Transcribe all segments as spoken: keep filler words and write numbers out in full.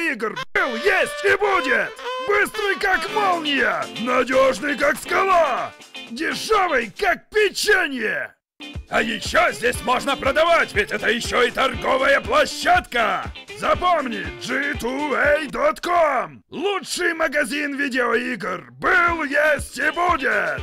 видеоигр был, есть и будет! Быстрый как молния, надежный как скала, дешевый как печенье! А еще здесь можно продавать, ведь это еще и торговая площадка! Запомни, джи ту эй точка ком! Лучший магазин видеоигр был, есть и будет!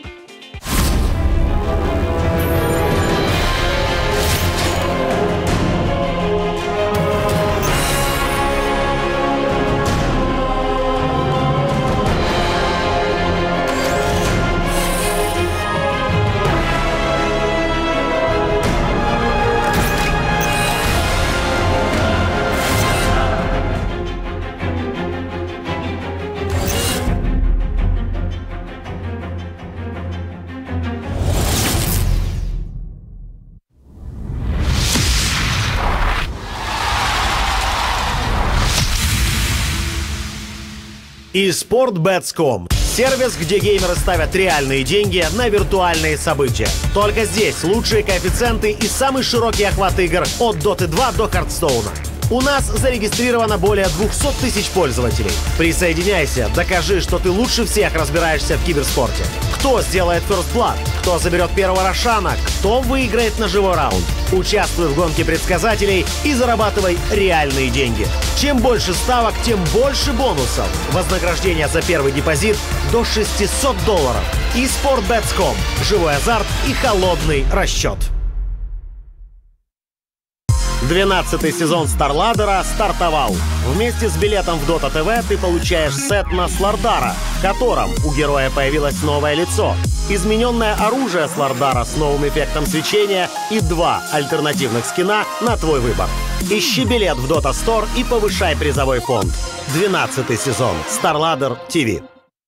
и спортбетс точка ком. Сервис, где геймеры ставят реальные деньги на виртуальные события. Только здесь лучшие коэффициенты и самый широкий охват игр от доты два до Хардстоуна. У нас зарегистрировано более двухсот тысяч пользователей. Присоединяйся, докажи, что ты лучше всех разбираешься в киберспорте. Кто сделает First Blood? Кто заберет первого Рошана? Кто выиграет ножевой раунд? Участвуй в гонке предсказателей и зарабатывай реальные деньги. Чем больше ставок, тем больше бонусов. Вознаграждение за первый депозит до шестисот долларов. и спортбетс точка ком. Живой азарт и холодный расчет. двенадцатый сезон StarLadder стартовал. Вместе с билетом в Dota ти ви ты получаешь сет на Слардара, в котором у героя появилось новое лицо, измененное оружие Слардара с новым эффектом свечения и два альтернативных скина на твой выбор. Ищи билет в Dota Store и повышай призовой фонд. двенадцатый сезон StarLadder ти ви.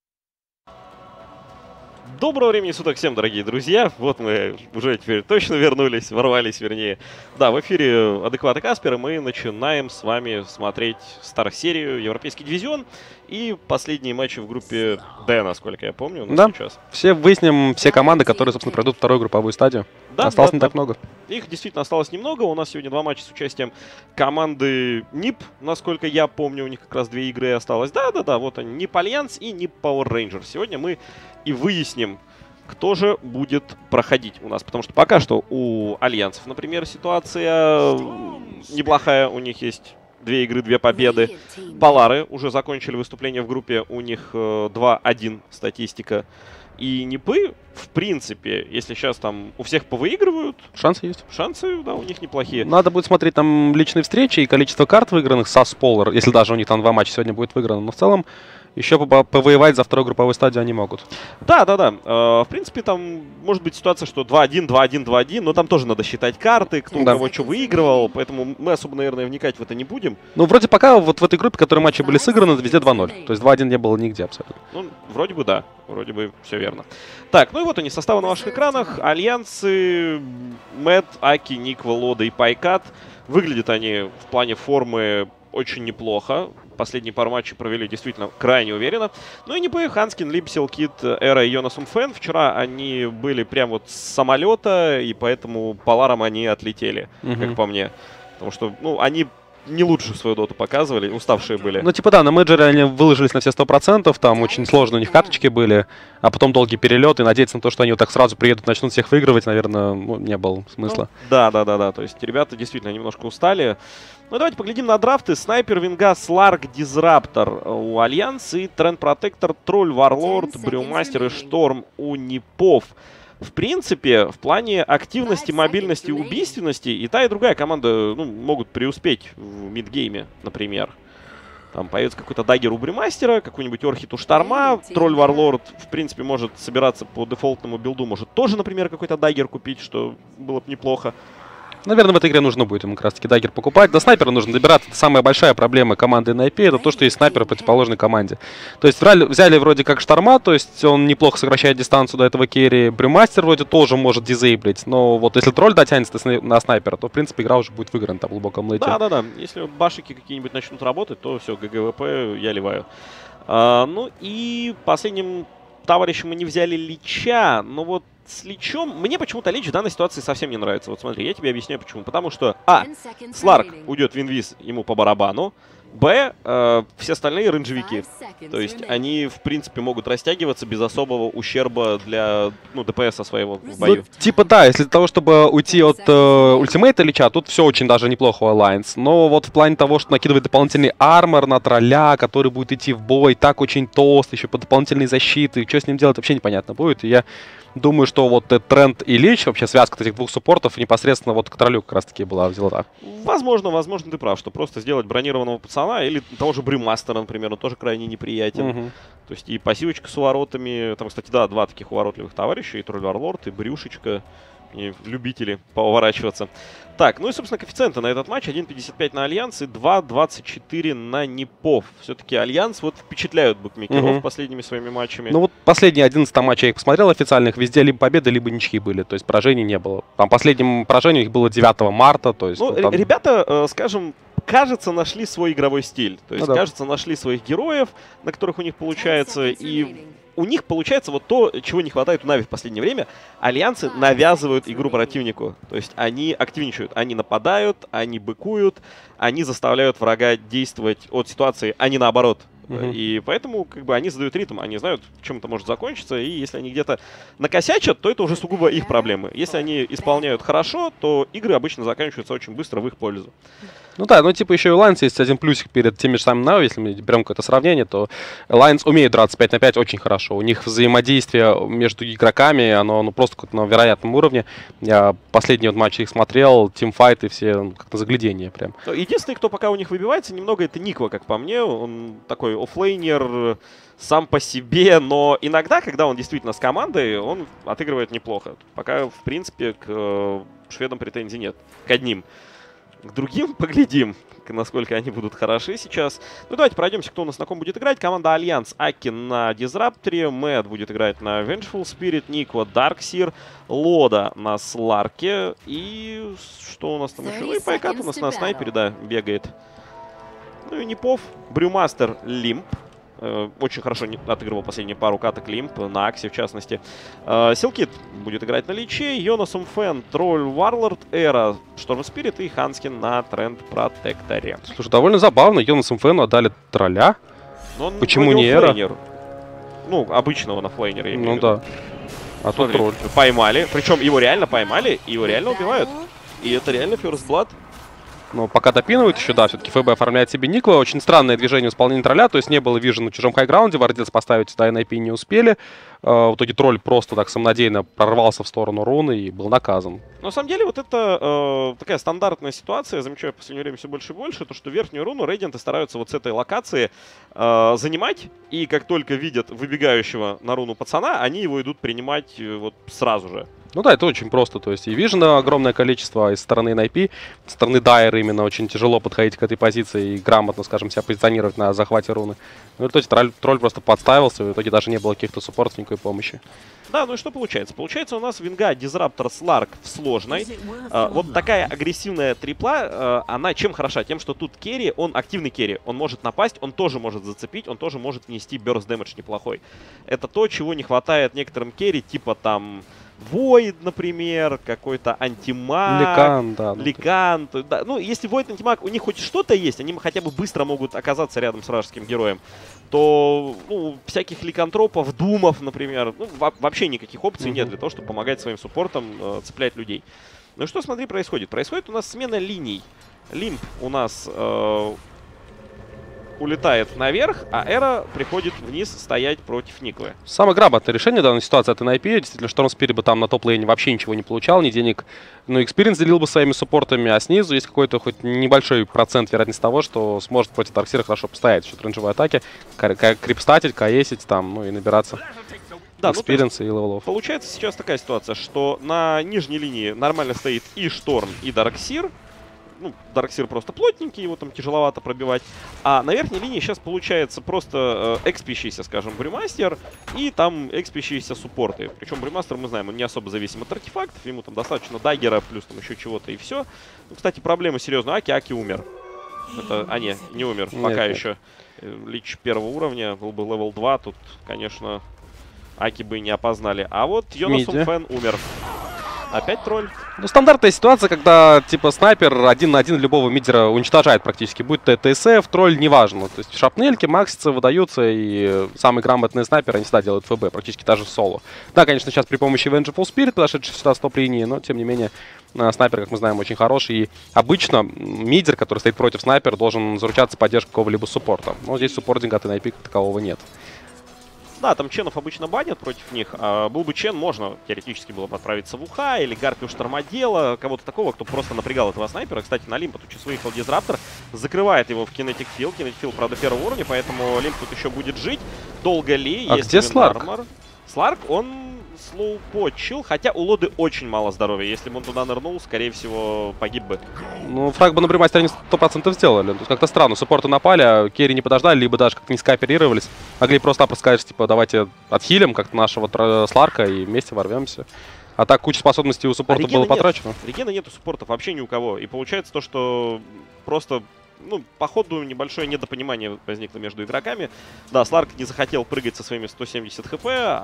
Доброго времени суток всем, дорогие друзья. Вот мы уже теперь точно вернулись, ворвались, вернее. Да, в эфире Адекват и Каспер, и мы начинаем с вами смотреть Стар-серию, Европейский дивизион и последние матчи в группе Д, насколько я помню, у нас да, сейчас. Все выясним, все команды, которые, собственно, пройдут вторую групповую стадию. Да, осталось да, не да. так много. Их действительно осталось немного. У нас сегодня два матча с участием команды нип, насколько я помню, у них как раз две игры осталось. Да-да-да, вот они, нип Альянс и нип Power Rangers. Сегодня мы и выясним, кто же будет проходить у нас. Потому что пока что у Альянсов, например, ситуация неплохая. У них есть две игры, две победы. Полары уже закончили выступление в группе. У них два один статистика. И НИПы, в принципе, если сейчас там у всех повыигрывают... Шансы есть. Шансы, да, у них неплохие. Надо будет смотреть там личные встречи и количество карт выигранных со Сполар, если даже у них там два матча сегодня будет выиграно. Но в целом еще повоевать за вторую групповую стадию они могут. Да, да, да. Э, в принципе, там может быть ситуация, что два один, два один, два один, но там тоже надо считать карты, кто да. у кого что выигрывал, поэтому мы особо, наверное, вникать в это не будем. Ну, вроде пока вот в этой группе, в которой матчи были сыграны, везде два ноль. То есть два один не было нигде абсолютно. Ну, вроде бы да. Вроде бы все верно. Так, ну и вот они, составы на ваших экранах. Альянсы, Мэт, Аки, Ник, Волода и Пайкат. Выглядят они в плане формы очень неплохо. Последние пару матчей провели действительно крайне уверенно. Ну и НИПы, Ханскин, Липсел, Кит, Эра и Йонас Умфен. Вчера они были прям вот с самолета, и поэтому Поларам они отлетели, mm-hmm. как по мне. Потому что, ну, они не лучше свою доту показывали, уставшие были. Ну, типа, да, на мейджоре они выложились на все сто процентов, там очень сложно у них карточки были, а потом долгий перелет, и надеяться на то, что они вот так сразу приедут, начнут всех выигрывать, наверное, ну, не было смысла. Ну, да, да, да, да, то есть ребята действительно немножко устали. Ну, давайте поглядим на драфты. Снайпер, Вингас, Ларк, Дизраптор у Альянс и Тренд Протектор, Тролль, Варлорд, Брюмастер и Шторм у НИПов. В принципе, в плане активности, мобильности и убийственности и та, и другая команда ну, могут преуспеть в мидгейме, например. Там появится какой-то даггер у Брюмастера, какой-нибудь Орхит у Шторма, Тролль Варлорд, в принципе, может собираться по дефолтному билду, может тоже, например, какой-то даггер купить, что было бы неплохо. Наверное, в этой игре нужно будет ему как раз-таки даггер покупать. До снайпера нужно добираться. Это самая большая проблема команды эн ай пи. Это то, что есть снайперы в противоположной команде. То есть взяли вроде как Шторма, то есть он неплохо сокращает дистанцию до этого керри. Брюмастер вроде тоже может дизейблить. Но вот если тролль дотянется на снайпера, то в принципе игра уже будет выиграна там в глубоком лейте. Да-да-да. Если башики какие-нибудь начнут работать, то все, ГГВП я ливаю. А, ну и последним товарищем мы не взяли Лича. Но вот с Личом... Мне почему-то Лич в данной ситуации совсем не нравится. Вот смотри, я тебе объясняю почему. Потому что, а, Сларк уйдет в инвиз, ему по барабану. Б, э, все остальные рейнджевики. То есть они, в принципе, могут растягиваться без особого ущерба для, ну, ДПСа своего в бою. Ну, типа да, если для того, чтобы уйти от э, ультимейта Лича, тут все очень даже неплохо у Alliance. Но вот в плане того, что накидывает дополнительный армор на тролля, который будет идти в бой, так очень толст, еще по дополнительной защиты, что с ним делать, вообще непонятно будет. И я думаю, что вот э, Тренд и Лич, вообще связка этих двух суппортов, непосредственно вот к троллю как раз таки была взята. Возможно, возможно, ты прав, что просто сделать бронированного пацана или того же Брюмастера, например, он тоже крайне неприятен. Угу. То есть и пассивочка с уворотами. Там, кстати, да, два таких уворотливых товарища, и Тролль Варлорд, и Брюшечка, и любители поуворачиваться. Так, ну и, собственно, коэффициенты на этот матч. один пятьдесят пять на Альянс и два двадцать четыре на Непов. Все-таки Альянс вот впечатляют букмекеров угу. последними своими матчами. Ну вот последние одиннадцать матчей я их посмотрел официальных, везде либо победы, либо ничьи были. То есть поражений не было. Там последним поражением их было девятого марта. То есть, ну, ну, там... ребята, э, скажем, кажется, нашли свой игровой стиль. То есть, ну, да. кажется, нашли своих героев, на которых у них получается. И у них получается вот то, чего не хватает у Нави в последнее время. Альянсы навязывают игру противнику. То есть они активничают, они нападают, они быкуют, они заставляют врага действовать от ситуации, а не наоборот. Uh-huh. И поэтому как бы они задают ритм, они знают, чем это может закончиться, и если они где-то накосячат, то это уже сугубо их проблемы. Если они исполняют хорошо, то игры обычно заканчиваются очень быстро в их пользу. Ну да, ну типа еще и Alliance есть один плюсик перед теми же самыми Нави, если мы берем какое-то сравнение, то Alliance умеет драться пять на пять очень хорошо. У них взаимодействие между игроками, оно ну, просто на вероятном уровне. Я последний вот матч их смотрел, тимфайты все ну, как на заглядение прям. Единственный, кто пока у них выбивается немного, это Никва, как по мне. Он такой оффлейнер сам по себе, но иногда, когда он действительно с командой, он отыгрывает неплохо. Пока, в принципе, к шведам претензий нет. К одним. К другим поглядим, насколько они будут хороши сейчас. Ну, давайте пройдемся, кто у нас на ком будет играть. Команда Альянс, Аки на Дизрапторе, Мэд будет играть на Vengeful Spirit, Никва, Дарксир, Лода на Сларке. И что у нас там еще? Ну, и Пайкат у нас на снайпере, да, бегает. Ну и Непов, Брюмастер, Лимп. Очень хорошо отыгрывал последнюю пару каток Лимп, на Аксе в частности. Силкит будет играть на Личе, Йонас Умфен, Тролль Варлорд, Эра, Шторм Спирит и Ханскин на Тренд Протекторе. Слушай, довольно забавно, Йонас Умфену отдали тролля. Почему не Эра? Ну, обычного на флейнере. Я ну да. А тут Тролль. Поймали, причем его реально поймали, и его реально убивают. И это реально First Blood. Но пока допинывают еще, да, все-таки ФБ оформляет себе Никла. Очень странное движение в исполнении тролля, то есть не было вижен на чужом хайграунде, Вардец поставить сюда эн ай пи не успели. В итоге тролль просто так самонадеянно прорвался в сторону руны и был наказан. На самом деле вот это э, такая стандартная ситуация, я замечаю в последнее время все больше и больше, то что верхнюю руну рейденты стараются вот с этой локации э, занимать, и как только видят выбегающего на руну пацана, они его идут принимать э, вот сразу же. Ну да, это очень просто, то есть и вижена огромное количество из стороны эн ай пи, со стороны Дайера именно очень тяжело подходить к этой позиции и грамотно, скажем, себя позиционировать на захвате руны. Ну и то есть тролль, тролль просто подставился, и в итоге даже не было каких-то суппортов, никакой помощи. Да, ну и что получается? Получается у нас Винга, Дизраптор, Сларк в сложной. А, вот такая агрессивная трипла, а, она чем хороша? Тем, что тут керри, он активный керри. Он может напасть, он тоже может зацепить, он тоже может внести burst damage неплохой. Это то, чего не хватает некоторым керри, типа там... Void, например, какой-то антимаг, Ликан, да, Ликан. Ну, да. Ну, если Void, антимаг, у них хоть что-то есть, они хотя бы быстро могут оказаться рядом с вражеским героем, то ну, всяких ликантропов, думов, например, ну, вообще никаких опций mm-hmm. нет для того, чтобы помогать своим суппортам э, цеплять людей. Ну и что, смотри, происходит? Происходит у нас смена линий. Лимп у нас... Э, улетает наверх, а Эра приходит вниз стоять против Никлы. Самое грамотное решение данной ситуации от эн ай пи. Действительно, Шторм Спирит бы там на топ-лейне вообще ничего не получал, ни денег, ну, экспириенс делил бы своими суппортами, а снизу есть какой-то хоть небольшой процент вероятности того, что сможет против Дарксира хорошо постоять в счет рейнджевой атаки, крипстатить, каесить там, ну и набираться да, экспириенса ну, и левелов. Получается сейчас такая ситуация, что на нижней линии нормально стоит и Шторм, и Дарксир. Ну, Дарксир просто плотненький, его там тяжеловато пробивать. А на верхней линии сейчас получается просто э, экспищийся, скажем, Брюмастер и там экспищиеся суппорты. Причем Брюмастер, мы знаем, он не особо зависим от артефактов, ему там достаточно даггера, плюс там еще чего-то и все. Ну, кстати, проблема серьезная. Аки, Аки умер. Это, а, не, не умер, нет, пока нет. еще. Лич первого уровня, был бы левел два, тут, конечно, Аки бы не опознали. А вот Йонас Умфен умер. Опять тролль. Ну, стандартная ситуация, когда, типа, снайпер один на один любого мидера уничтожает практически. Будь то ТСФ, тролль, неважно. То есть шапнельки, максицы выдаются, и самый грамотный снайпер, они всегда делают ФБ, практически даже в соло. Да, конечно, сейчас при помощи Vengeful Spirit, подошедший сюда с топ-линии, но, тем не менее, снайпер, как мы знаем, очень хороший. И обычно мидер, который стоит против снайпера, должен заручаться поддержкой какого-либо суппорта. Но здесь суппортинга от эн ай пи как такового нет. Да, там ченов обычно банят против них. А был бы чен, можно теоретически было бы отправиться в УХ или Гарпию Штормодела, кого-то такого, кто просто напрягал этого снайпера. Кстати, на Лимпа тут сейчас выехал Дизраптор, закрывает его в Kinetic Field. Kinetic Field, правда, первого уровня, поэтому Лимп тут еще будет жить. Долго ли? А есть где Сларк? Сларк, он слоупочил, хотя у Лоды очень мало здоровья. Если бы он туда нырнул, скорее всего, погиб бы. Ну, фраг бы на Бримастере они сто процентов сделали. То есть как-то странно, суппорты напали, а керри не подождали, либо даже как-то не скооперировались. Могли просто-напросто сказать, типа, давайте отхилим как-то нашего Сларка и вместе ворвемся. А так куча способностей у суппорта а было потрачено. Регена нету суппортов вообще ни у кого. И получается то, что просто... Ну, по ходу небольшое недопонимание возникло между игроками. Да, Сларк не захотел прыгать со своими сто семьдесят хп,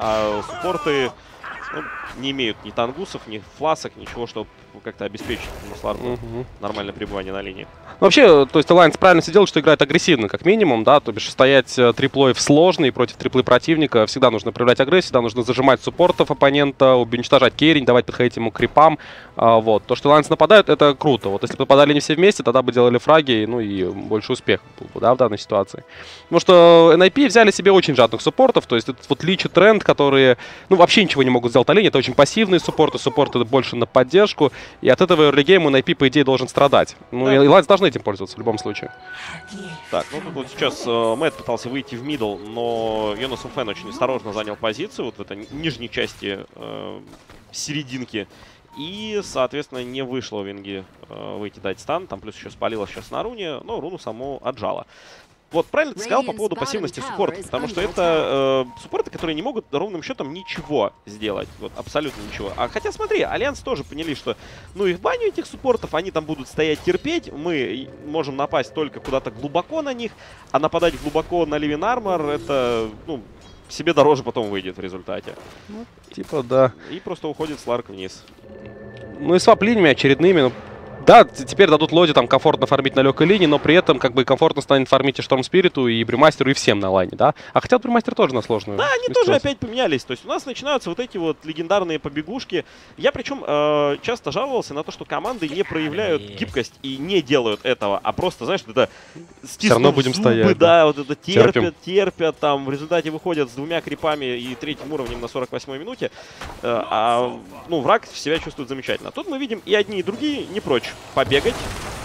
а суппорты ну, не имеют ни тангусов, ни фласок, ничего, чтобы как-то обеспечить Сларку uh-huh. нормальное пребывание на линии. Ну, вообще, то есть Alliance правильно сидел, что играет агрессивно, как минимум, да, то бишь стоять триплой в сложный против триплы противника, всегда нужно проявлять агрессию, всегда нужно зажимать суппортов оппонента, уничтожать керри, не давать подходить ему к крипам, а, вот. То, что Alliance нападают, это круто. Вот если бы попадали не все вместе, тогда бы делали фраги, ну и больше успех был бы, да, в данной ситуации. Потому что эн ай пи взяли себе очень жадных суппортов, то есть этот вот Лич и Тренд, которые, ну, вообще ничего не могут сделать на линии, это очень пассивные суппорты, суппорты больше на поддержку, и от этого early game эн ай пи, по идее, должен страдать. Ну, да. И Alliance должны этим пользоваться в любом случае. Так, ну тут вот сейчас э, Мэтт пытался выйти в мидл, но Йонас Фэн очень осторожно занял позицию вот в этой нижней части э, серединки. И, соответственно, не вышло у Винги э, выйти дать стан. Там плюс еще спалило сейчас на руне, но руну саму отжала. Вот, правильно ты сказал по поводу пассивности суппорта, потому что это э, суппорты, которые не могут ровным счетом ничего сделать, вот абсолютно ничего. А хотя смотри, Альянс тоже поняли, что ну их баню этих суппортов, они там будут стоять терпеть, мы можем напасть только куда-то глубоко на них, а нападать глубоко на Living Armor это, ну, себе дороже потом выйдет в результате. Ну, типа, да. И просто уходит Сларк вниз. Ну и с вап-линиями очередными, ну, да, теперь дадут Лоде там комфортно фармить на легкой линии, но при этом как бы комфортно станет фармить и Шторм Спириту, и Бримастеру, и всем на лайне, да? А хотя Бримастер тоже на сложную. Да, они тоже опять поменялись. То есть у нас начинаются вот эти вот легендарные побегушки. Я причем э, часто жаловался на то, что команды не проявляют гибкость и не делают этого, а просто, знаешь, это все равно будем зубы, стоять. Да, да, вот это терпят, терпим. терпят, там в результате выходят с двумя крипами и третьим уровнем на сорок восьмой минуте. Э, а ну, враг себя чувствует замечательно. Тут мы видим и одни, и другие не прочь побегать.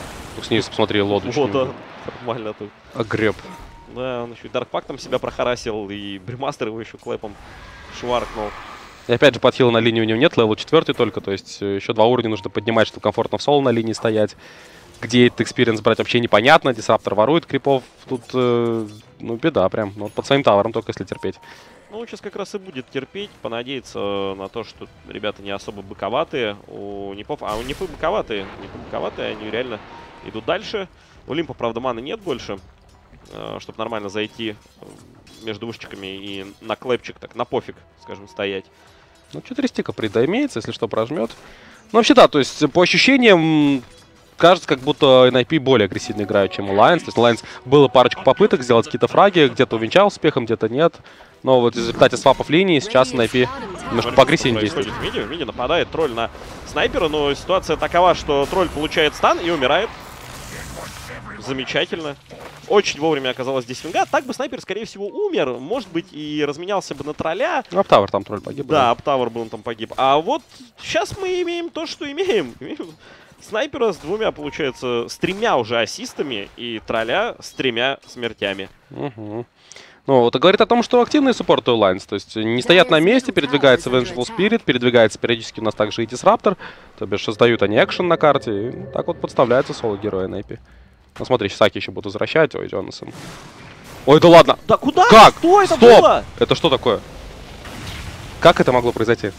Снизу посмотри, Лоду. Лода. Нормально тут. Огреб. Да, он еще и Даркпактом себя прохарасил, и Бримастер его еще клэпом шваркнул. И опять же, подхила на линии у него нет, левел четвертый только, то есть еще два уровня нужно поднимать, чтобы комфортно в соло на линии стоять. Где этот экспириенс брать вообще непонятно, Дисраптор ворует крипов, тут, э, ну, беда прям, ну, под своим тавером только если терпеть. Ну, сейчас как раз и будет терпеть, понадеяться на то, что ребята не особо быковатые у Нипов, а у Нипы быковатые, Нипы быковатые, они реально идут дальше. У Лимпа, правда, маны нет больше, чтобы нормально зайти между вышечками и на клэпчик, так, на пофиг, скажем, стоять. Ну, четыре стика прида имеется, если что, прожмет. Ну, вообще, да, то есть, по ощущениям, кажется, как будто эн ай пи более агрессивно играют, чем Alliance. То есть, Alliance было парочку попыток сделать какие-то фраги, где-то увенчал успехом, где-то нет. Но вот в результате свапов линии сейчас эн ай пи немножко поагрессивнее действует. В миде, в миде нападает тролль на снайпера, но ситуация такова, что тролль получает стан и умирает. Замечательно. Очень вовремя оказалась здесь винга. Так бы снайпер, скорее всего, умер. Может быть, и разменялся бы на тролля. Ну, Аптавер там тролль погиб. Да, Аптавер был он там погиб. А вот сейчас мы имеем то, что имеем. Снайпера с двумя, получается, с тремя уже ассистами и тролля с тремя смертями. Угу. Ну, это говорит о том, что активные суппорты Alliance, то есть не стоят на месте, передвигается Vengeful Spirit, передвигается периодически у нас также и Disruptor, то бишь создают они экшен на карте, и так вот подставляется соло-герой эн ай пи. Ну, смотри, Саки еще будут возвращать, ой, Джонасом. Ой, да ладно! Да куда? Как? Что это Стоп! было? Это что такое? Как это могло произойти?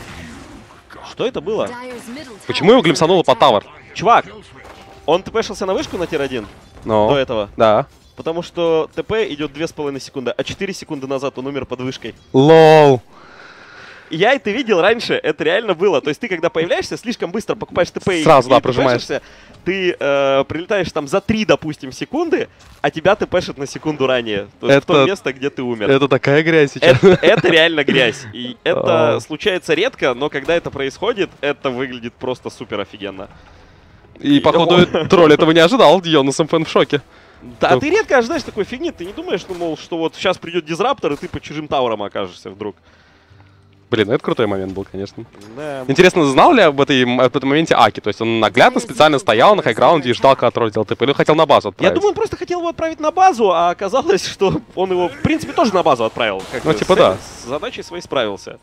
Что это было? Почему его глимсануло по тавер? Чувак, он тпшился на вышку на тир один Но. до этого? Да. Потому что ТП идет две с половиной секунды, а четыре секунды назад он умер под вышкой. Лол. Я это видел раньше, это реально было. То есть ты, когда появляешься, слишком быстро покупаешь ТП и сразу, да, и прожимаешься. Ты э, прилетаешь там за три, допустим, секунды, а тебя ТПшит на секунду ранее. То есть это, в то место, где ты умер. Это такая грязь сейчас. Это, это реально грязь. И это случается редко, но когда это происходит, это выглядит просто супер офигенно. И, походу, тролль этого не ожидал, Йонас МФН в шоке. Да, а ты редко ожидаешь такой фигни, ты не думаешь, ну, мол, что вот сейчас придет дизраптор, и ты под чужим тауром окажешься вдруг. Блин, это крутой момент был, конечно. Да. Интересно, знал ли об, этой, об этом моменте Аки? То есть он наглядно специально стоял на хайграунде и ждал, когда тролль делал ТП, или хотел на базу отправить? Я думаю, он просто хотел его отправить на базу, а оказалось, что он его, в принципе, тоже на базу отправил. Как ну, бы типа с, да. С задачей своей справился.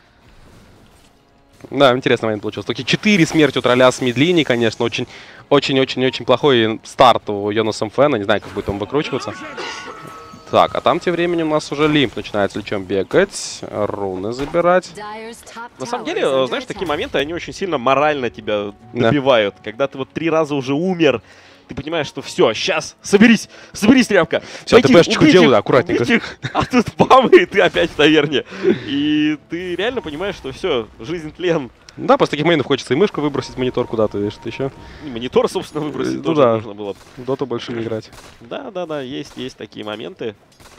Да, интересный момент получился. Только четыре смерти у тролля с мидлинии, конечно, очень, очень-очень-очень плохой старт у Йонаса МФН. Не знаю, как будет он выкручиваться. Так, а там тем временем у нас уже Лимп начинает с лечом бегать, руны забирать. На самом деле, знаешь, такие моменты, они очень сильно морально тебя добивают. Да. Когда ты вот три раза уже умер, ты понимаешь, что все, сейчас, соберись, соберись, тряпка. Все, ты пешечку делай, аккуратненько. Их, а тут бам, и ты опять в таверне. И ты реально понимаешь, что все, жизнь тлен. Да, после таких моментов хочется и мышку выбросить, монитор куда-то, и что-то еще. И монитор, собственно, выбросить ну, тоже да. нужно было. В доту больше не играть. Да-да-да, есть, есть такие моменты.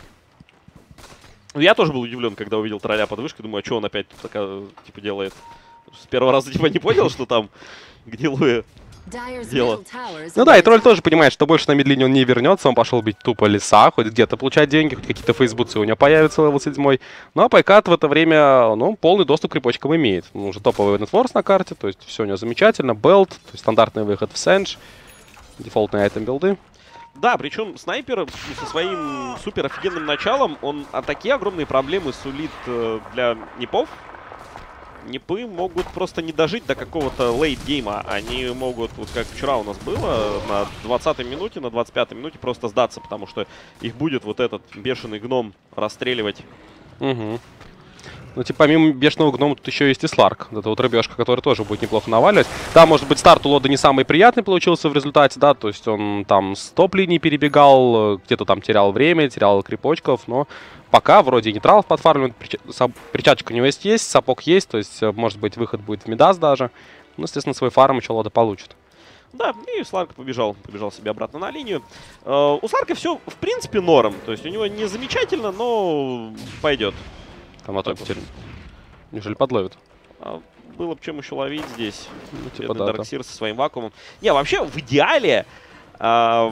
Я тоже был удивлен, когда увидел тролля под вышкой, думаю, а что он опять тут такая, типа, делает? С первого раза типа не понял, что там гнилое дело. Ну да, и тролль тоже понимает, что больше на мидлине он не вернется, он пошел бить тупо леса, хоть где-то получать деньги, хоть какие-то фейсбуцы у него появятся левел седьмой. Ну а Пайкат в это время, ну, полный доступ к крипочкам имеет. Ну, уже топовый нетворс на карте, то есть все у него замечательно. Белт, то есть стандартный выход в Сэндж, дефолтные айтем билды. Да, причем снайпер со своим супер офигенным началом, он а такие огромные проблемы сулит э, для непов. Непы могут просто не дожить до какого-то лейт-гейма. Они могут, вот как вчера у нас было, на двадцатой минуте, на двадцать пятой минуте просто сдаться, потому что их будет вот этот бешеный гном расстреливать. Угу. Ну, типа, помимо бешеного гнома, тут еще есть и Сларк. Вот эта вот рыбешка, которая тоже будет неплохо наваливать. Да, может быть, старт у Лода не самый приятный получился в результате, да, то есть он там с топ-линии перебегал, где-то там терял время, терял крипочков, но пока вроде нейтралов подфармливают, перчаточка у него есть, есть, сапог есть, то есть, может быть, выход будет в Мидас даже. Ну, естественно, свой фарм еще Лода получит. Да, и Сларк побежал, побежал себе обратно на линию. Uh, у Сларка все, в принципе, норм, то есть у него не замечательно, но пойдет. Там а вот. Неужели подловит? А, было бы чем еще ловить здесь. Ну, типа, да, Дарксир со своим вакуумом. Не, вообще, в идеале а,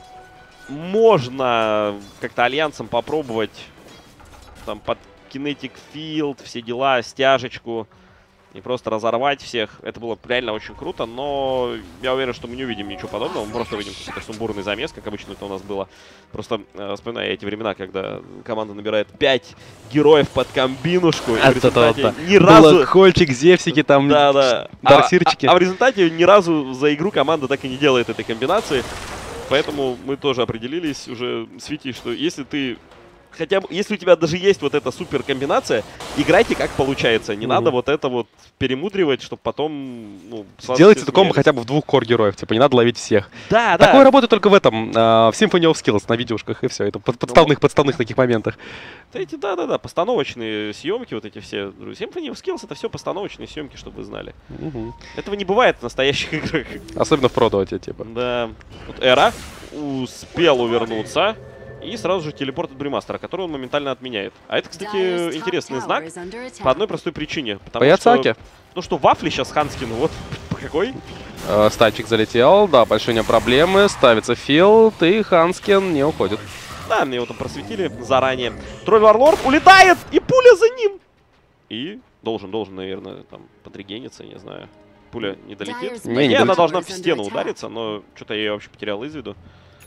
можно как-то альянсом попробовать там под Kinetic Field, все дела, стяжечку. И просто разорвать всех. Это было реально очень круто, но я уверен, что мы не увидим ничего подобного. Мы просто увидим какой-то сумбурный замес, как обычно это у нас было. Просто э, вспоминаю эти времена, когда команда набирает пять героев под комбинушку. И в результате ни разу... Хольчик, Зевсики, там, да, да. Дарксирчики. А, а, а в результате ни разу за игру команда так и не делает этой комбинации. Поэтому мы тоже определились уже с Витей, что если ты... Хотя бы, если у тебя даже есть вот эта супер комбинация, играйте как получается. Не mm-hmm. надо вот это вот перемудривать, чтобы потом... Ну, сделайте эту комбо хотя бы в двух кор-героев, типа не надо ловить всех. Да, да. Такое работает только в этом, э, в Symphony of Skills на видюшках, и все. Это под, подставных, ну, подставных таких моментах. Эти, да-да-да, постановочные съемки, вот эти все. Symphony of Skills — это все постановочные съемки, чтобы вы знали. Mm-hmm. Этого не бывает в настоящих играх. Особенно в продоте, типа. Да. Тут Эра успел увернуться. И сразу же телепорт от Бримастера, который он моментально отменяет. А это, кстати, интересный знак по одной простой причине. Потому что, ну что, вафли сейчас Ханскин, вот по какой? Э, статчик залетел, да, большие у него проблемы. Ставится филд, и Ханскин не уходит. Да, мне его там просветили заранее. Тролль Варлорд улетает, и пуля за ним. И должен, должен, наверное, там подрегениться, не знаю. Пуля не долетит. Не, не она должна в стену удариться, но что-то я ее вообще потерял из виду.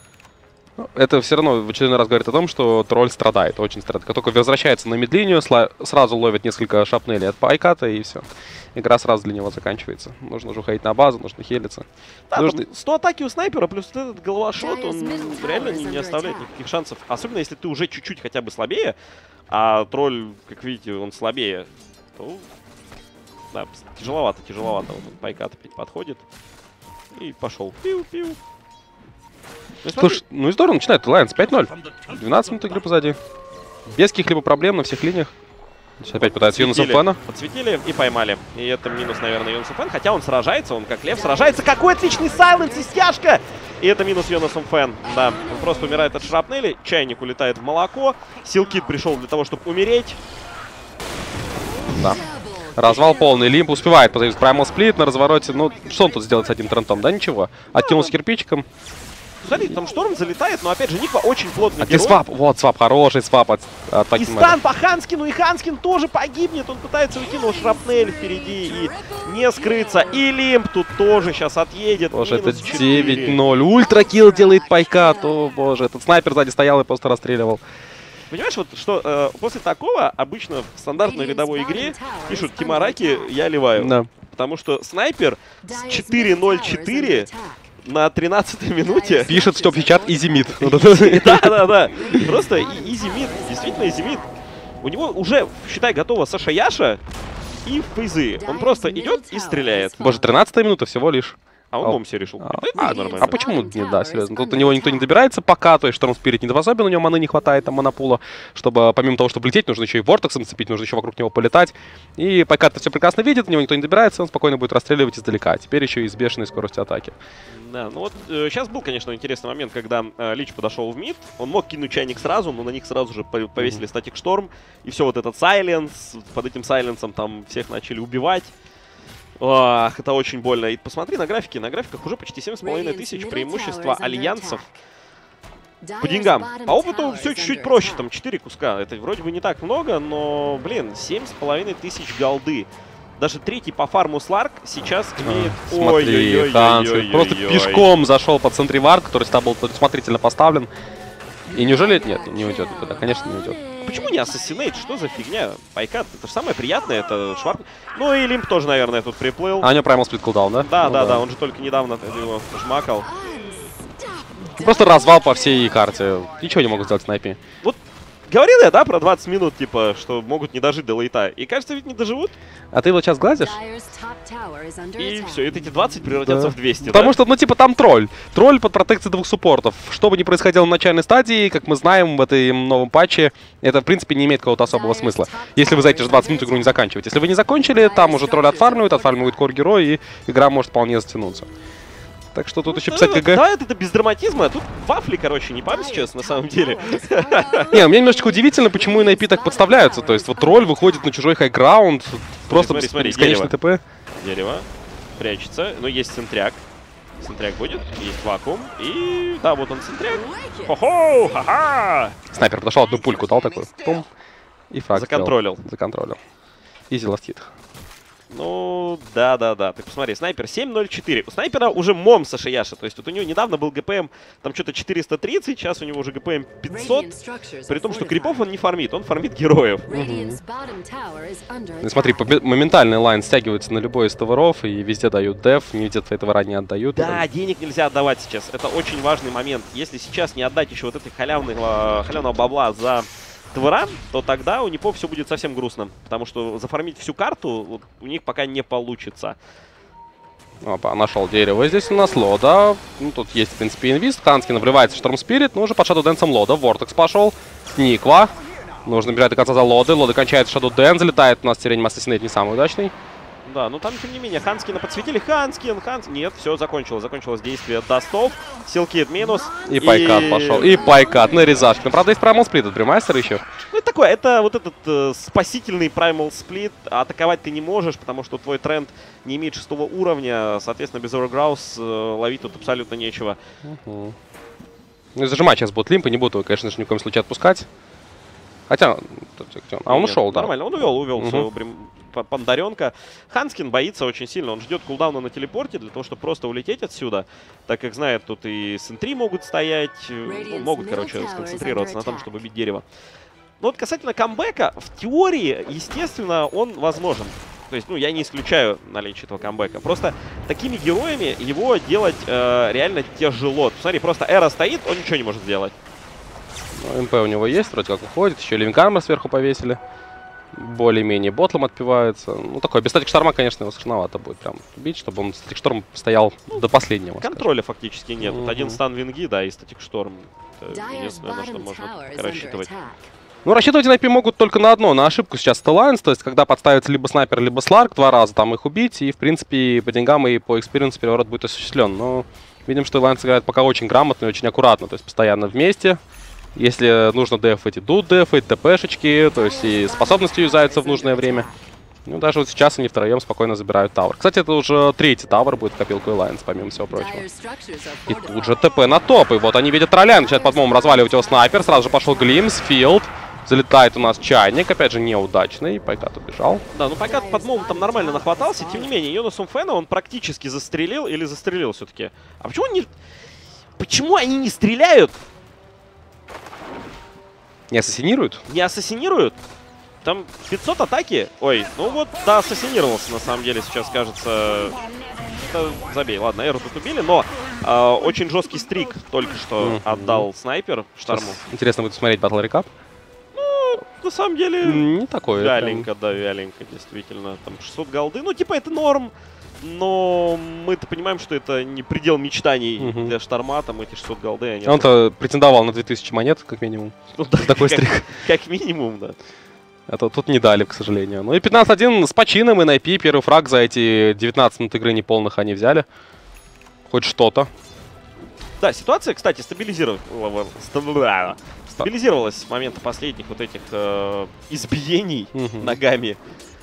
Это все равно в очередной раз говорит о том, что тролль страдает, очень страдает. Как только возвращается на мидлинию, сразу ловит несколько шапнелей от Пайката, и все. Игра сразу для него заканчивается. Нужно уже уходить на базу, нужно хилиться. Да, нужно... сто атаки у снайпера, плюс этот головошот, он реально не, не оставляет никаких шансов. Особенно если ты уже чуть-чуть хотя бы слабее, а тролль, как видите, он слабее, то... Да, тяжеловато, тяжеловато. Вот он, Пайкат опять подходит. И пошел. Пиу-пиу. Ну, слушай, ну и здорово, начинает Alliance пять ноль. двенадцать минут игры позади. Без каких-либо проблем на всех линиях. Сейчас опять пытается Юнус Фэна. Подсветили и поймали. И это минус, наверное, Юнус Фэн. Хотя он сражается, он как лев сражается. Какой отличный сайленс и стяжка! И это минус Юнус Фэн. Да, он просто умирает от шрапнели. Чайник улетает в молоко. Силкид пришел для того, чтобы умереть. Да. Развал полный. Лимп успевает позависеть Primal Split на развороте. Ну, что он тут сделает с одним трентом? Да ничего. Откинулся кирпичиком. Смотри, там Шторм залетает, но опять же Никва очень плотный а герой. Свап, вот свап, хороший свап от, от И стан по Ханскину, и Ханскин тоже погибнет. Он пытается уйти, но шрапнель впереди и не скрыться. И Лимп тут тоже сейчас отъедет. Боже, это девять ноль. Ультракилл делает Пайкат. О, боже, этот снайпер сзади стоял и просто расстреливал. Понимаешь, вот что э, после такого обычно в стандартной рядовой игре пишут Тимараки, я ливаю. Да. Потому что снайпер с четыре ноль четыре на тринадцатой минуте пишет стоп-чат easy mid. Да, да, да. Просто easy mid, действительно easy mid. У него уже, считай, готова Саша Яша и фейзы. Он просто идет и стреляет. Боже, тринадцатая минута всего лишь. А он бомб себе решил. А, а, а почему не, да, серьезно? Тут на него никто не добирается пока, то есть Шторм Спирит не способен, у него маны не хватает, там монопула, чтобы помимо того, чтобы лететь, нужно еще и вортексом цепить, нужно еще вокруг него полетать. И Пайкат все прекрасно видит, у него никто не добирается, он спокойно будет расстреливать издалека. Теперь еще и с бешеной скоростью атаки. Да, ну вот э, сейчас был, конечно, интересный момент, когда э, Лич подошел в мид, он мог кинуть чайник сразу, но на них сразу же повесили статик Шторм, и все вот этот сайленс, под этим сайленсом там всех начали убивать. Ах, это очень больно. И посмотри на графики. На графиках уже почти семь с половиной тысяч преимущества альянсов по деньгам. По опыту все чуть-чуть проще. Там четыре куска. Это вроде бы не так много, но, блин, семь с половиной тысяч голды. Даже третий по фарму Сларк сейчас имеет... Смотри, Ханс просто пешком зашел по центре вард, который там был предусмотрительно поставлен. И неужели нет, не уйдет никуда? Конечно, не уйдет. Почему не Ассасинейт? Что за фигня? Пайкат, это же самое приятное, это Шварп. Ну и Лимп тоже, наверное, тут приплыл. А у него Primal Split кулдаун, да? Да, ну, да, да, да, он же только недавно его жмакал. Просто развал по всей карте. Ничего не могут сделать снайпи. Вот говорил я, да, про двадцать минут, типа, что могут не дожить до лейта. И кажется, ведь не доживут. А ты его сейчас гладишь? И все, и эти двадцать превратятся да. в двести, Потому да? что, ну, типа, там тролль. Тролль под протекцией двух суппортов. Что бы ни происходило на начальной стадии, как мы знаем в этом новом патче, это, в принципе, не имеет какого-то особого смысла. Если вы за эти же двадцать минут игру не заканчиваете. Если вы не закончили, там уже тролль отфармливает, отфармливает кор-герой, и игра может вполне затянуться. Так что тут ну, еще писать КГ. Да, это, это без драматизма. Тут вафли, короче, не пам сейчас, на самом деле. Не, мне немножечко удивительно, почему эн ай пи так подставляются. То есть вот тролль выходит на чужой хайграунд, просто бесконечный ТП. Дерево прячется, но есть центряк. Центряк будет, есть вакуум. И да, вот он центряк. Хо-хо, ха-ха! Снайпер подошел, одну пульку дал такую. Пум. И фраг Законтролил. Законтролил. Изи ласт хит. Ну, да-да-да. Ты посмотри, снайпер семь ноль четыре. У снайпера уже мом Саша Яша. То есть вот у него недавно был ГПМ там что-то четыреста тридцать, сейчас у него уже ГПМ пятьсот. При том, что крипов он не фармит, он фармит героев. Угу. Ну, смотри, моментальный лайн стягивается на любой из товаров, и везде дают деф, не видят этого ранее отдают. Да, денег нельзя отдавать сейчас. Это очень важный момент. Если сейчас не отдать еще вот этой халявного, халявного бабла за... Твора, то тогда у Непов все будет совсем грустно. Потому что зафармить всю карту вот, у них пока не получится. Опа, нашел дерево. Здесь у нас Лода. Ну, тут есть, в принципе, инвист. Ханскин врывается в Шторм Спирит. Но уже под Shadow Dance Лода. Вортекс пошел. Никва. Нужно бежать до конца за Лоды. Лода кончает Shadow Dance. Залетает у нас Терень Ассасинейт не самый удачный. Да, ну там, тем не менее, Ханскина подсветили. Ханскин, Ханскин. Нет, все, закончилось. Закончилось действие Дастов. Силкид минус. И Пайкат и... пошел. И Пайкат на резашке. Ну, правда, есть Primal Split от Бримастера еще. Ну, это такое, это вот этот э, спасительный Primal Split. Атаковать ты не можешь, потому что твой тренд не имеет шестого уровня. Соответственно, без Overgrouse э, ловить тут абсолютно нечего. Угу. Ну, и зажимать сейчас будут лимпы. Не буду, конечно же, ни в коем случае отпускать. Хотя... А он Нет, ушел, да? Нормально, он увел, увел угу. своего брим... Пандаренка. Ханскин боится очень сильно. Он ждет кулдауна на телепорте для того, чтобы просто улететь отсюда. Так как знает, тут и сентри могут стоять. Ну, могут, короче, сконцентрироваться на том, чтобы бить дерево. Но вот касательно камбэка, в теории, естественно, он возможен. То есть, ну, я не исключаю наличие этого камбэка. Просто такими героями его делать э, реально тяжело. Посмотри, просто Эра стоит, он ничего не может сделать. Ну, МП у него есть, вроде как уходит. Еще Living Armor сверху повесили. Более-менее ботлом отпивается. Ну, такой, без статик шторма, конечно, его сложновато будет прям бить, чтобы он статик шторм стоял ну, до последнего. Контроля скажем. Фактически нет. Mm-hmm. Один стан винги, да, и статик шторм. Это единственное, на что можно рассчитывать. Ну, рассчитывать эн ай пи могут только на одно, на ошибку сейчас Alliance, то есть когда подставится либо снайпер, либо сларк, два раза там их убить, и, в принципе, по деньгам и по экспириенсу переворот будет осуществлен. Но видим, что Alliance играет пока очень грамотно и очень аккуратно, то есть постоянно вместе. Если нужно дефать, идут дефать, ТПшечки, то есть и способности юзаются в нужное время. Ну, даже вот сейчас они втроем спокойно забирают тавер. Кстати, это уже третий тавер будет в копилку Alliance, помимо всего прочего. И тут же ТП на топ. И вот они видят тролля, начинают под мовом разваливать его снайпер. Сразу же пошел Глимс, Филд. Залетает у нас чайник, опять же неудачный. Пайкат убежал. Да, ну Пайкат под мовом там нормально нахватался. Тем не менее, Йонас Умфена он практически застрелил или застрелил все-таки. А почему не... Почему они не стреляют? Не ассасинируют? Не ассасинируют? Там пятьсот атаки. Ой, ну вот, да, ассасинировался на самом деле сейчас, кажется. Это забей, ладно, Эру тут убили, но э, очень жесткий стрик только что mm-hmm. отдал снайпер Шторму. Сейчас интересно будет смотреть батл рекап. Ну, на самом деле, не такое. вяленько, прям... да, вяленько, действительно. Там шестьсот голды, ну типа это норм, но мы-то понимаем, что это не предел мечтаний mm-hmm. для Шторма, там эти шестьсот голды. Они Он-то это... претендовал на две тысячи монет, как минимум. Ну, да, такой как, стрик. Как минимум, да. Это тут не дали, к сожалению. Ну и пятнадцать один с почином, эн ай пи. Первый фраг за эти девятнадцать минут игры неполных они взяли. Хоть что-то. Да, ситуация, кстати, стабилизировалась. Стабилизировалась с момента последних вот этих э, избиений угу. ногами.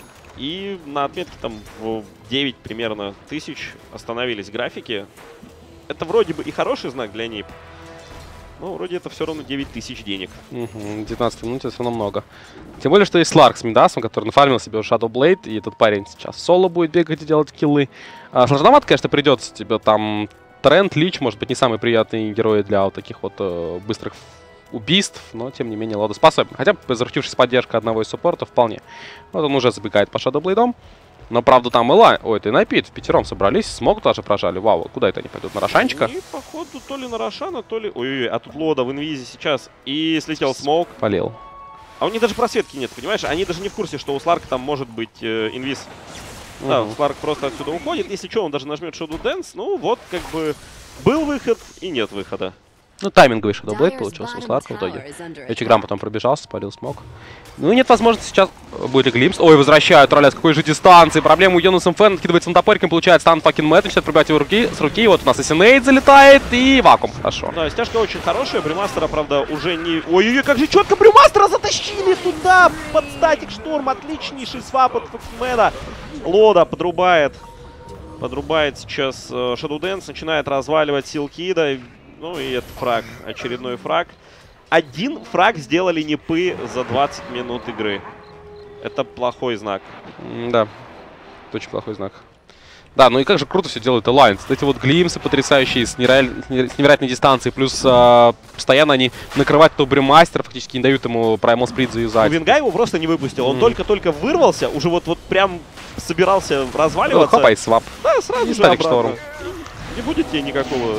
И на отметке там в девять примерно тысяч остановились графики. Это вроде бы и хороший знак для нип. Ну, вроде это все равно девять тысяч денег. Угу, девятнадцать минут, это все равно много. Тем более, что есть Сларк с Мидасом, который нафармил себе Shadow Blade, и этот парень сейчас соло будет бегать и делать киллы. А, сложновато, конечно, придется тебе там Тренд, Лич, может быть, не самые приятные герои для вот таких вот э, быстрых убийств, но, тем не менее, Лода способен. Хотя бы, заручившись поддержкой одного из суппортов, вполне. Вот он уже забегает по Shadow Blade'ом. Но, правда, там Элай... Ой, это эн ай пи, в пятером собрались, смог даже прожали. Вау, куда это они пойдут? На Рошанчика? И, походу, то ли на Рошана, то ли... Ой-ой-ой, а тут Лода в инвизе сейчас. И слетел смоук. Полил. А у них даже просветки нет, понимаешь? Они даже не в курсе, что у Сларка там может быть э, инвиз. Uh-huh. Да, Сларк просто отсюда уходит. Если что, он даже нажмет Shadow Dance. Ну, вот, как бы, был выход и нет выхода. Ну, тайминговый Shadow Blade получился у Сларка в итоге. Эчиграм потом пробежался, спалил смог. Ну, нет возможности сейчас... Будет и Глимс. Ой, возвращают тролля с какой же дистанции. Проблема у Йонас Мфен. Откидывается на топориком, получает стан факин Мэтт. Начинает пробивать его руки, с руки. Вот у нас Ассинейт залетает и вакуум. Хорошо. Да, стяжка очень хорошая. Брюмастера, правда, уже не... Ой-ой-ой, как же четко Брюмастера затащили туда! Под статик Шторм. Отличнейший свап от Факинмэда. Лода подрубает. Подрубает сейчас э, Shadow Dance. Начинает разваливать Силкида. Ну и это фраг. Очередной фраг. Один фраг сделали непы за двадцать минут игры. Это плохой знак. Да, это очень плохой знак. Да, ну и как же круто все делает Alliance. Эти вот глимсы потрясающие с, нереаль... с невероятной дистанции. Плюс а, постоянно они накрывают то Брюмастера, фактически не дают ему Primal Split заюзать. Винга его просто не выпустил. Он только-только mm. вырвался, уже вот, вот прям собирался разваливаться. Ну, хапай свап. Да, сразу и же обратно. Не будет тебе никакого...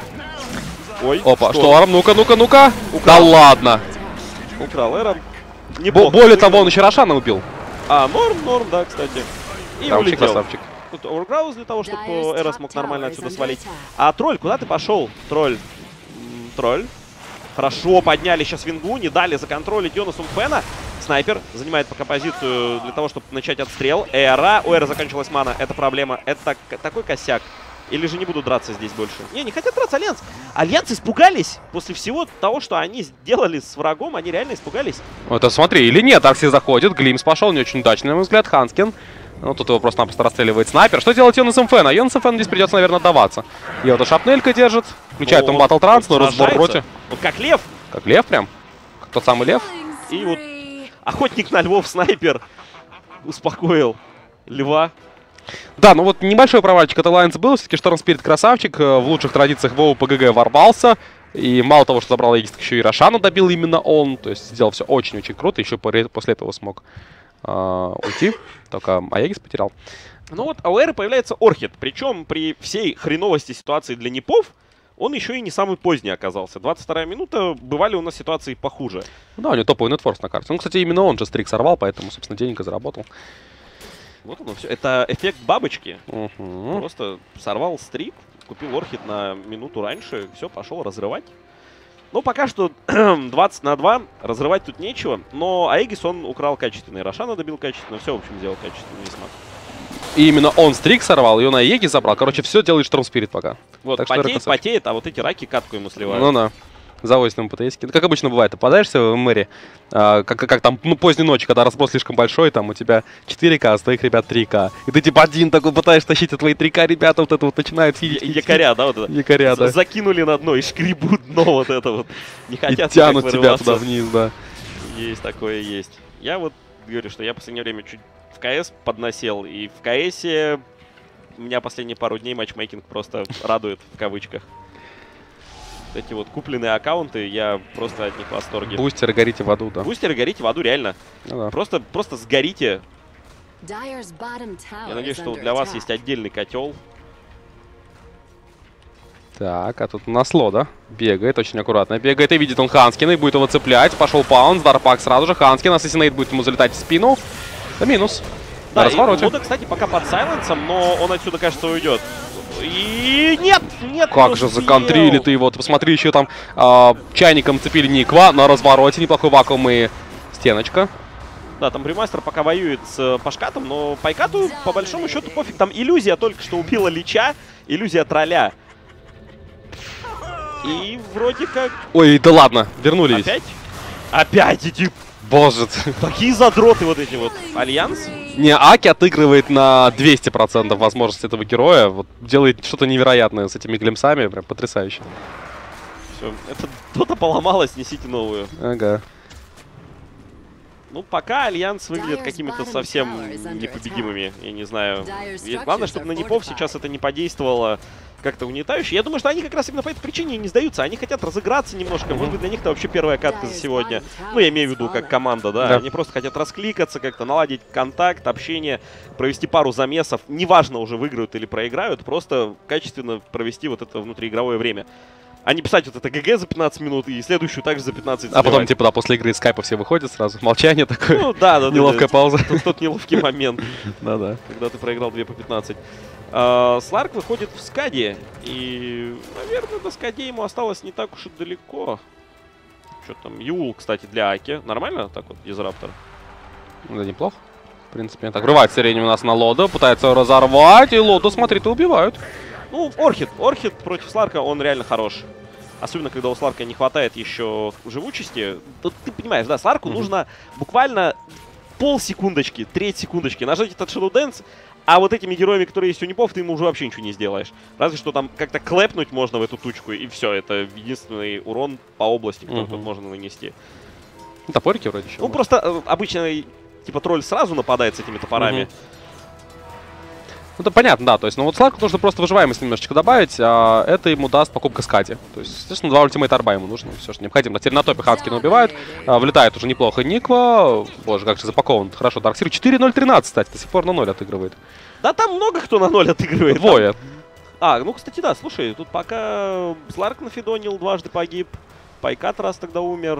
Ой, опа, Шторм, ну-ка, ну-ка, ну-ка. Да ладно. Украл Эрон. Бо более того, он еще Рошана убил. А, норм, норм, да, кстати. И красавчик, улетел. красавчик. Тут Оверграуз для того, чтобы Эра смог нормально отсюда свалить. А Тролль, куда ты пошел? Тролль. М-м, тролль. Хорошо, подняли сейчас Вингу, не дали законтролить Йонас Умфена. Снайпер занимает пока позицию для того, чтобы начать отстрел. Эра. У Эры закончилась мана. Это проблема. Это такой косяк. Или же не будут драться здесь больше? Не, не хотят драться Альянс. Альянс испугались. После всего того, что они сделали с врагом, они реально испугались. Вот, а смотри, или нет, Аркси заходит. Глимс пошел, не очень удачно, на мой взгляд. Ханскин. Ну, тут его просто-напросто расстреливает снайпер. Что делать Йонас Мфена? Йонас Мфена здесь придется, наверное, отдаваться. И вот шапнелька держит. Включает он Батл Транс, но разбороте. Вот как лев. Как лев прям. Как тот самый лев. И вот охотник на львов снайпер успокоил льва. Да, ну вот небольшой провальчик от Alliance был. Все-таки Шторм Спирит красавчик. В лучших традициях ВОУ ПГГ ворвался. И мало того, что забрал Эгис, еще и Рошану добил именно он. То есть сделал все очень-очень круто. Еще после этого смог э, уйти. Только Аегис потерял. Ну вот, а у Эры появляется Орхид. Причем при всей хреновости ситуации для непов, он еще и не самый поздний оказался. двадцать вторая минута, бывали у нас ситуации похуже. Да, у него топовый нетфорс на карте. Ну, кстати, именно он же стрик сорвал, поэтому, собственно, денег и заработал. Вот оно все. Это эффект бабочки. Uh-huh. Просто сорвал стрик, купил Орхид на минуту раньше, все, пошел разрывать. Ну, пока что двадцать на два, разрывать тут нечего, но Аегис, он украл качественный, Рошана добил качественно, все, в общем, сделал качественно весьма. И именно он стрик сорвал, и он Аеги забрал. Короче, все делает Шторм Спирит пока. Вот, так потеет, потеет, а вот эти раки катку ему сливают. Ну-да. Завозит ему ПТСки. Как обычно бывает, ты попадаешься в мэри, а, как, как там, ну, поздней ночи, когда разброс слишком большой, там у тебя четыре ка, а с твоих ребят три ка. И ты типа один такой пытаешься тащить, а твои три ка ребята вот это вот начинают фидить. Якоря, да, вот это? Якоря, да. Закинули на дно и шкребут дно вот это вот. Не хотят и тянут тебя туда вниз, да. Есть такое, есть. Я вот говорю, что я в последнее время чуть в КС подносел, и в КСе меня последние пару дней матчмейкинг просто радует, в кавычках. Эти вот купленные аккаунты, я просто от них в восторге. Бустеры горите в аду, да. Бустеры горите в аду, реально. Ну, да. Просто, просто сгорите. Я надеюсь, что для вас есть отдельный котел. Так, а тут Насло, да? Бегает, очень аккуратно бегает. И видит он Ханскина, и будет его цеплять. Пошел паунс, Дарпак сразу же. Ханскин, Ассасинейт будет ему залетать в спину. Это минус. Да, на развороте. Лода, кстати, пока под сайленсом, но он отсюда, кажется, уйдет. И нет, нет. Как же законтрили ты его. Ты посмотри, еще там э, чайником цепили Никва на развороте. Неплохой вакуум и стеночка. Да, там Бримастер пока воюет с Пашкатом, но Пайкату, по большому счету, пофиг. Там иллюзия только что убила Лича, иллюзия тролля. И вроде как... Ой, да ладно, вернули ведь. Опять? Опять эти... Боже. Такие задроты вот эти вот. Альянс? Не, Аки отыгрывает на двести процентов возможности этого героя. Вот делает что-то невероятное с этими глимсами. Прям потрясающе. Все, это дота поломалась, несите новую. Ага. Ну, пока Альянс выглядит какими-то совсем непобедимыми. Я не знаю. И главное, чтобы на Непов сейчас это не подействовало как-то угнетающе. Я думаю, что они как раз именно по этой причине не сдаются. Они хотят разыграться немножко. Может быть, для них это вообще первая катка за сегодня. Ну, я имею в виду, как команда, да. да. Они просто хотят раскликаться, как-то наладить контакт, общение, провести пару замесов. Неважно, уже выиграют или проиграют, просто качественно провести вот это внутриигровое время. А не писать вот это ГГ за пятнадцать минут и следующую также за пятнадцать. А потом, типа, да, после игры из скайпа все выходят сразу. Молчание такое. Ну, да, да. Неловкая пауза. Тот неловкий момент. Да-да. Когда ты проиграл две по пятнадцать. Сларк выходит в Скаде. И, наверное, до Скаде ему осталось не так уж и далеко. Что там? Юл, кстати, для Аки. Нормально так вот, Дизраптор? Да, неплохо. В принципе, так, рывает сирень у нас на Лода. Пытается разорвать. И Лоду, смотри-то, убивают. Ну, Орхид. Орхид против Сларка, он реально хорош. Особенно, когда у Сларка не хватает еще живучести. Тут, ты понимаешь, да, Сларку mm-hmm. нужно буквально полсекундочки, треть секундочки нажать этот Shadow Dance, а вот этими героями, которые есть у Непов, ты ему уже вообще ничего не сделаешь. Разве что там как-то клэпнуть можно в эту тучку, и все, это единственный урон по области, который mm-hmm. тут можно нанести. Топорики вроде еще. Ну, просто э, обычно, типа, тролль сразу нападает с этими топорами. Mm-hmm. Ну, это понятно, да. То есть, ну вот Сларку нужно просто выживаемость немножечко добавить, а это ему даст покупка Скади. То есть, естественно, два ультимейта арба ему нужно, все, что необходимо. Теперь на топе Ханскина убивают, а, влетает уже неплохо Никва. Боже, как же запакован. Хорошо, Дарксир. четыре ноль тринадцать, кстати, до сих пор на ноль отыгрывает. Да там много кто на ноль отыгрывает. Двое. Там... А, ну, кстати, да, слушай, тут пока Сларк нафидонил, дважды погиб, Пайкат раз тогда умер.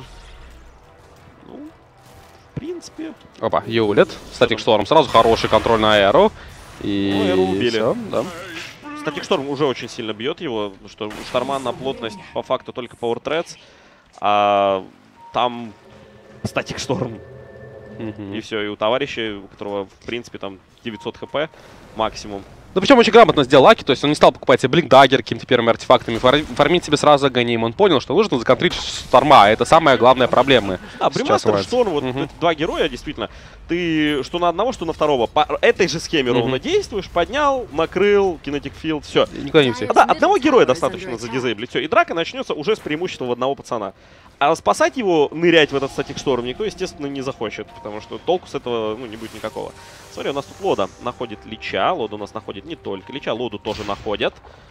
Ну, в принципе... Опа, Юлит. Статик Шторм сразу хороший контроль на Эру. И ну, Эру убили. Все, да. Статик Шторм уже очень сильно бьет его, потому что у Шторма на плотность по факту только Power Threads, а там Статик Шторм. Mm-hmm. И все, и у товарища, у которого, в принципе, там девятьсот хп максимум. Ну, причем очень грамотно сделал Аки, то есть он не стал покупать себе блинк-даггер какими-то первыми артефактами, фармить себе сразу агоним. Он понял, что нужно законтрить Шторма, это самая главная проблема. А, Бримастер, Шторм, вот uh-huh. эти два героя, действительно, ты что на одного, что на второго, по этой же схеме uh-huh. ровно действуешь, поднял, накрыл, кинетик филд, все. Никуда не все. А, да, одного героя достаточно задизейблить, все, и драка начнется уже с преимуществом одного пацана. А спасать его, нырять в этот Статик Шторм никто, естественно, не захочет, потому что толку с этого, ну, не будет никакого. Смотри, у нас тут Лода находит Лича, Лода у нас находит не только Лича, Лоду тоже находят.